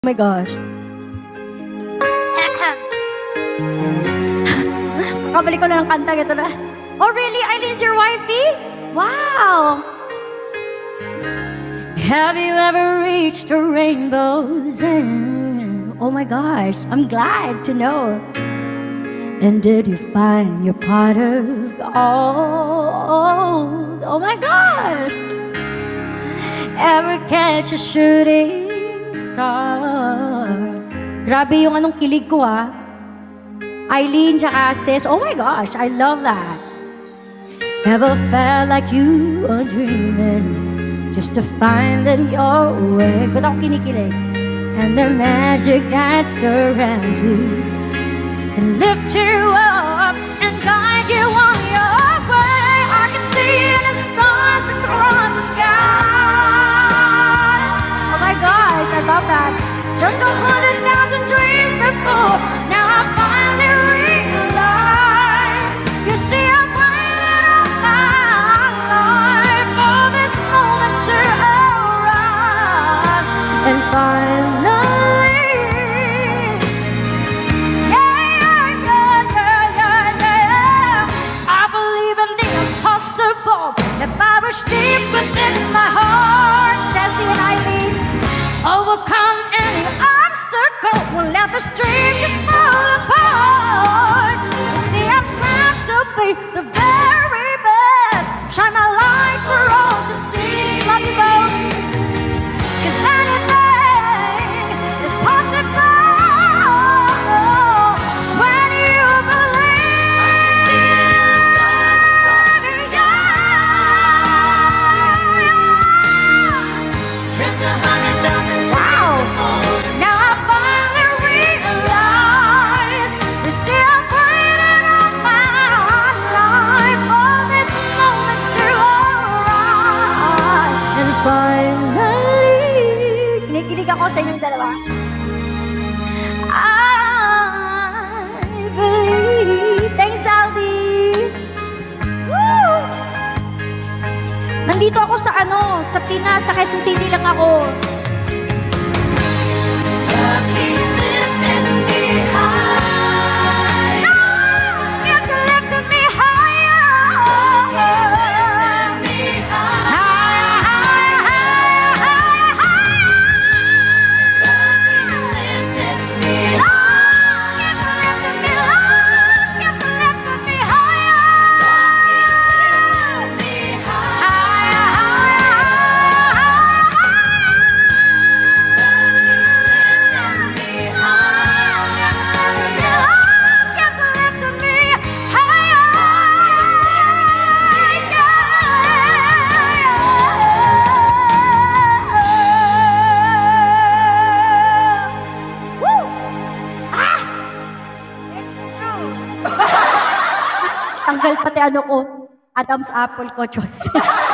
Oh my gosh. Kakabalik ko na ng kanta. Ito na. Oh really? Eileen's your wifey? Wow! Have you ever reached a rainbow's end? Oh my gosh, I'm glad to know. And did you find your pot of gold? Oh my gosh! Ever catch a shooting star? Grabe yung anong kilig ko Eileen tsaka sis, oh my gosh, I love that. Ever felt like you were dreaming just to find that you're awake? Ba't ako kinikilig? And the magic that surrounds you can lift you up and guide you on your way. I can see the stars across the sky. Oh my gosh, I love that. Just 100,000 dreams before, now I finally realize. You see, I'm waiting all my life for this moment to arrive. And finally, I believe in the impossible. If I reach deep within my heart, Sassy and Eileen, overcome any obstacle, won't let the stream just fall apart. You see, I'm striving to be the very best, shine my light for all to see. Love you both, 'cause anything is possible when you believe. Wow! Now I finally realize. You see, I'm waiting all my life for this moment to arrive. And finally, kinikilig ako sa inyong dalawa. I believe. Thanks, Aldi. Woo! Nandito ako sa sa Pinas, sa Quezon City lang ako. Tanggal pati ko, Adam's apple ko, Diyos.